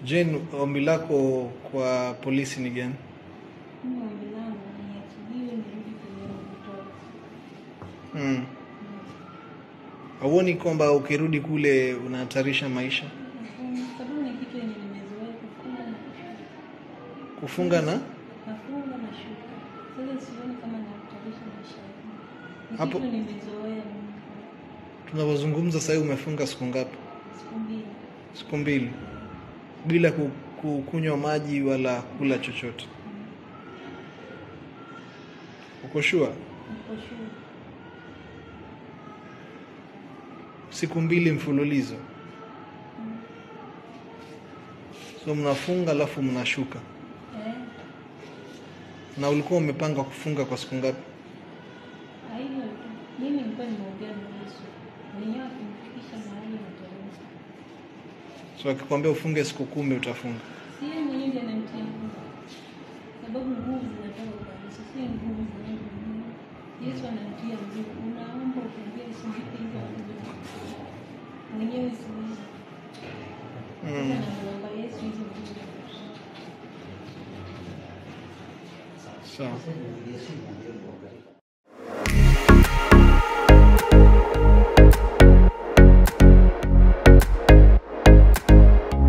Jane, ombi lako kwa polisi ni gani? Ombi langu ni achiliwe nirudi kwenye mtoto. Hauoni kwamba ukirudi kule unahatarisha maisha? Sababu ni kitu yenye nimezoea kufunga na shuka. Sasa sioni kama nahatarisha maisha yangu. Hapo Kitu nimezoea. Tunapozungumza sasa umefunga siku ngapi? Siku mbili. Bila kukunywa maji wala kula chochote. Uko sure? Uko sure. Siku 2 mfululizo. So mnafunga alafu mnashuka. Na ulikuwa umepanga kufunga kwa siku ngapi? Haina tu. Mimi nilikuwa nimeongea na Yesu. Mwenyewe akinifikisha mahali nitaruhusu. So akikwambia ufunge siku 10 utafunga. Si yeye mwenyewe ndiye ananitia nguvu. Sababu nguvu zinatoka kwa Yesu, si nguvu zangu mwenyewe. Yesu ananitia nguvu. Unaomba ukiambia Yesu nipe hizo nguvu. Mwenyewe siwezi. Naomba Yesu hizo nguvu. Sawa.